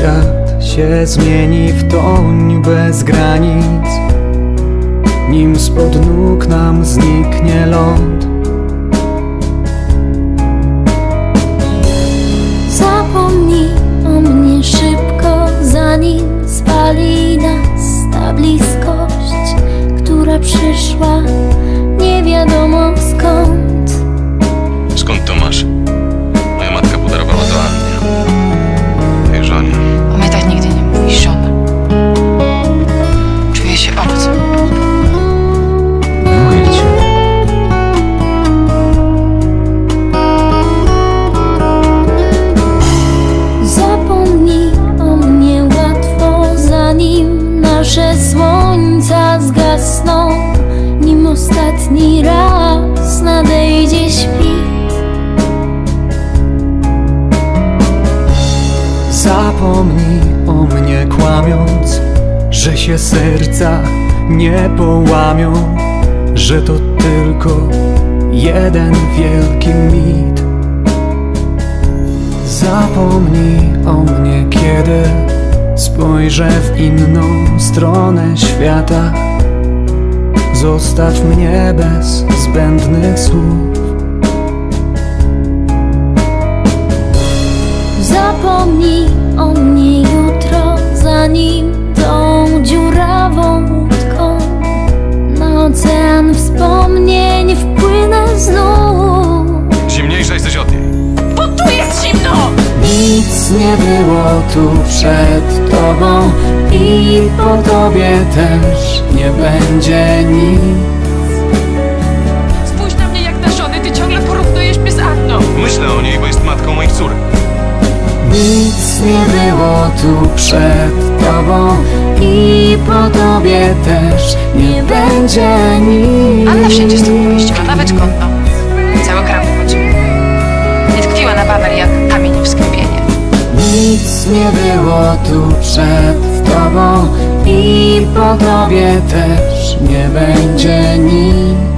świat się zmieni w toń bez granic, nim spod nóg nam zniknie ląd. Zapomnij o mnie szybko, zanim spali nas ta bliskość, która przyszła nie wiadomo skąd. Skąd to masz? Moja matka podarowała to Annie, tej żonie. Pamiętaj, nigdy nie mówisz żona. Czuję się obcy. Mówię ci. Zapomnij o mnie łatwo, zanim nasze słońca zgasną, nim ostatni raz nadejdzie świt. Zapomnij o mnie kłamiąc, że się serca nie połamią, że to tylko jeden wielki mit. Zapomnij o mnie, kiedy spojrzę w inną stronę świata. Zostaw mnie bez zbędnych słów. Zapomnij o mnie jutro, zanim tą dziurawą łódką na ocean wspomnień wpłynę znów. Zimniejsza jesteś od niej. Bo tu jest zimno! Nic nie było tu przed tobą i po tobie też nie będzie nic. Spójrz na mnie jak na żonę, ty ciągle porównujesz mnie z Anną. Myślę o niej, bo jest matką moich córek. Nic nie było tu przed tobą i po tobie też nie będzie nic. Anna wszędzie z tobą jeździła, nawet konno. Cały kraj wychodził. Nie tkwiła na Babel jak kamień w sklepienie. Nic nie było tu przed tobą i po tobie też nie będzie nic.